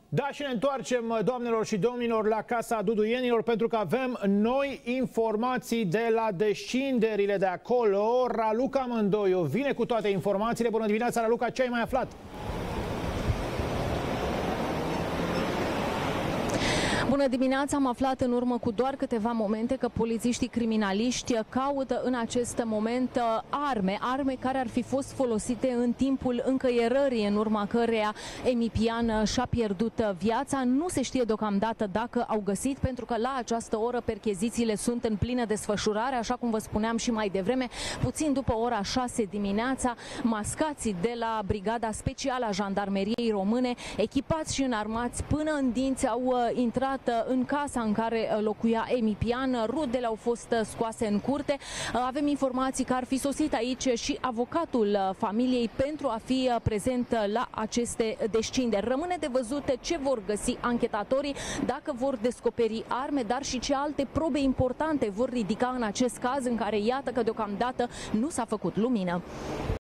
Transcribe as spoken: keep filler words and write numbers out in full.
Da, și ne întoarcem, doamnelor și domnilor, la casa duduienilor, pentru că avem noi informații de la descinderile de acolo. Raluca Mândoiu vine cu toate informațiile. Bună dimineața, Raluca, ce ai mai aflat? Bună dimineața! Am aflat în urmă cu doar câteva momente că polițiștii criminaliști caută în acest moment arme, arme care ar fi fost folosite în timpul încăierării în urma căreia Emi Pian și-a pierdut viața. Nu se știe deocamdată dacă au găsit, pentru că la această oră perchezițiile sunt în plină desfășurare, așa cum vă spuneam și mai devreme, puțin după ora șase dimineața, mascații de la Brigada Specială a Jandarmeriei Române, echipați și înarmați până în dinți, au intrat în casa în care locuia Emi Pian. Rudele au fost scoase în curte. Avem informații că ar fi sosit aici și avocatul familiei pentru a fi prezent la aceste descinderi. Rămâne de văzut ce vor găsi anchetatorii, dacă vor descoperi arme, dar și ce alte probe importante vor ridica în acest caz, în care iată că deocamdată nu s-a făcut lumină.